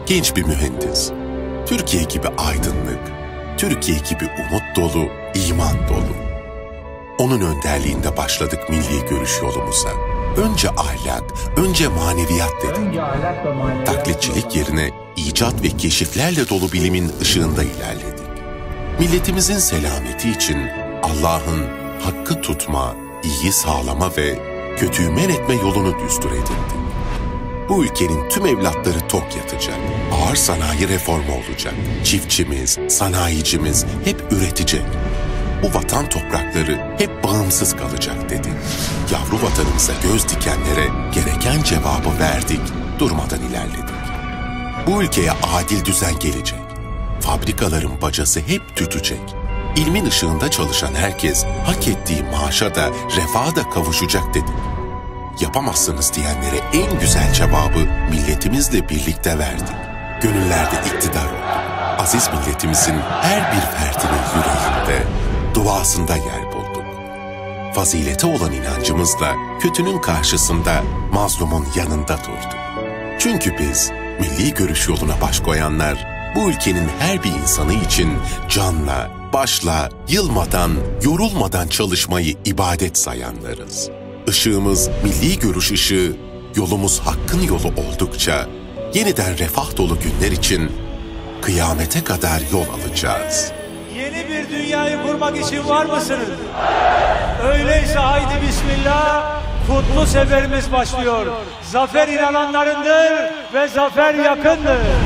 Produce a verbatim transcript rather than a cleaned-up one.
genç bir mühendis. Türkiye gibi aydınlık, Türkiye gibi umut dolu, iman dolu. Onun önderliğinde başladık milli görüş yolumuza. Önce ahlak, önce maneviyat dedik. Önce ahlak ve maneviyat. Taklitçilik yerine icat ve keşiflerle dolu bilimin ışığında ilerledik. Milletimizin selameti için Allah'ın hakkı tutma, iyiyi sağlama ve kötüyü men etme yolunu düstur edindik. Bu ülkenin tüm evlatları tok yatacak, ağır sanayi reformu olacak. Çiftçimiz, sanayicimiz hep üretecek. Bu vatan toprakları hep bağımsız kalacak dedik. Yavru vatanımıza göz dikenlere gereken cevabı verdik, durmadan ilerledik. Bu ülkeye adil düzen gelecek. Fabrikaların bacası hep tütecek. İlmin ışığında çalışan herkes hak ettiği maaşa da refaha da kavuşacak dedik. Yapamazsınız diyenlere en güzel cevabı milletimizle birlikte verdik. Gönüllerde iktidar olduk. Aziz milletimizin her bir fertinin yüreğinde, duasında yer bulduk. Fazilete olan inancımızla kötünün karşısında, mazlumun yanında durduk. Çünkü biz milli görüş yoluna baş koyanlar, bu ülkenin her bir insanı için canla, başla, yılmadan, yorulmadan çalışmayı ibadet sayanlarız. Işığımız milli görüş ışığı, yolumuz hakkın yolu oldukça, yeniden refah dolu günler için kıyamete kadar yol alacağız. Yeni bir dünyayı kurmak için var mısınız? Öyleyse haydi bismillah, kutlu seferimiz başlıyor. Zafer inananlarındır ve zafer yakındır.